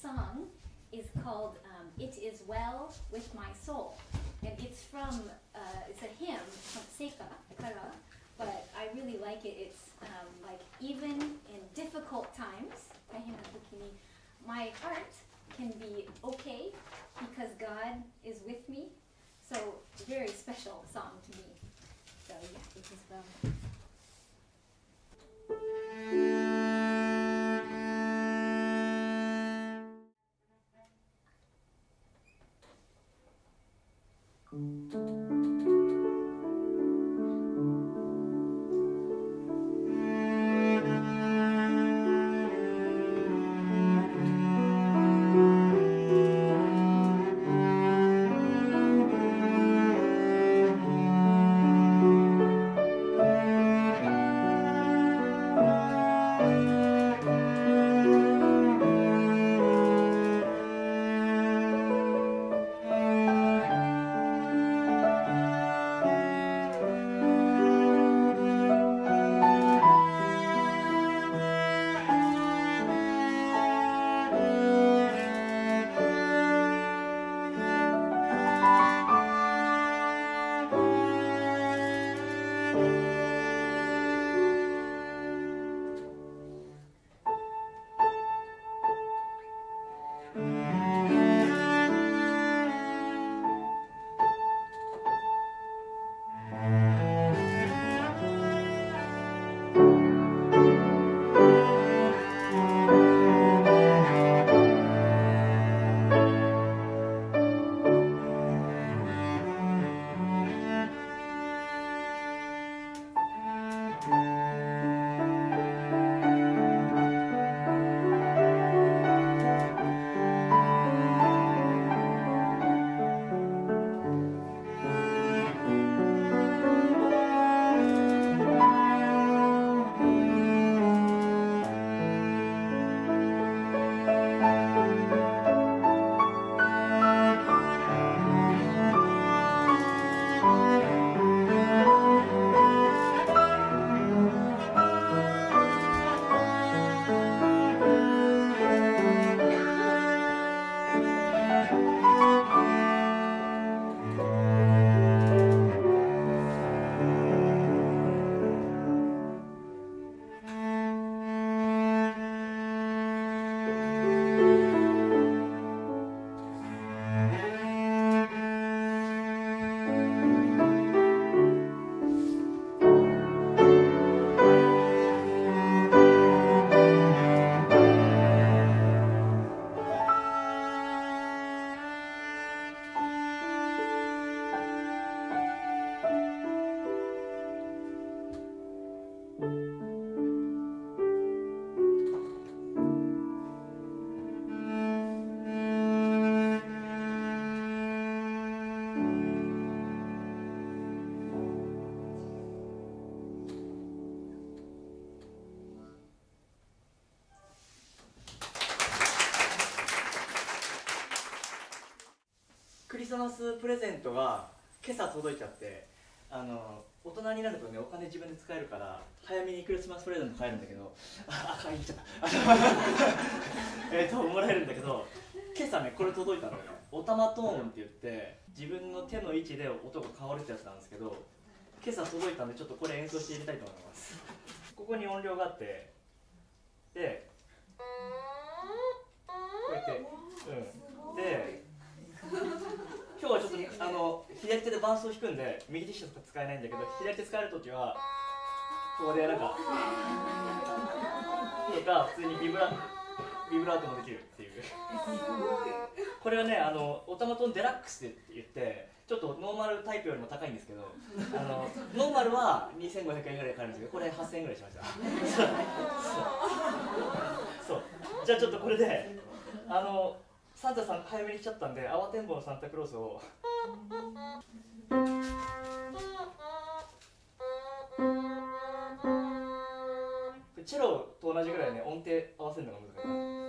song is called It Is Well With My Soul. And it's it's a hymn from Seika, Kara, but I really like it. It's like even in difficult times, my heart can be okay because God is with me. So, very special song to me. So yeah, It Is Well. クリスマスプレゼントが今朝届いちゃって、大人になるとね、お金自分で使えるから早めにクリスマスプレゼント買えるんだけど、言っちゃったもらえるんだけど、今朝ねこれ届いたのよ。オタマトーンって言って自分の手の位置で音が変わるってやつなんですけど、今朝届いたんでちょっとこれ演奏してみたいと思います。ここに音量があって、でこうやってで今日はちょっと左手で伴奏弾くんで右手しか使えないんだけど、左手使えるときはここでなんかとか普通にビブラートもできるっていう。これはねオタマトーンデラックスって言ってちょっとノーマルタイプよりも高いんですけど、ノーマルは2500円ぐらいで買えるんですけど、これ8000円ぐらいしました。そうじゃあちょっとこれでサンタさん早めに来ちゃったんで、慌てんぼうのサンタクロースをチェロと同じぐらいね音程合わせるのが難しい。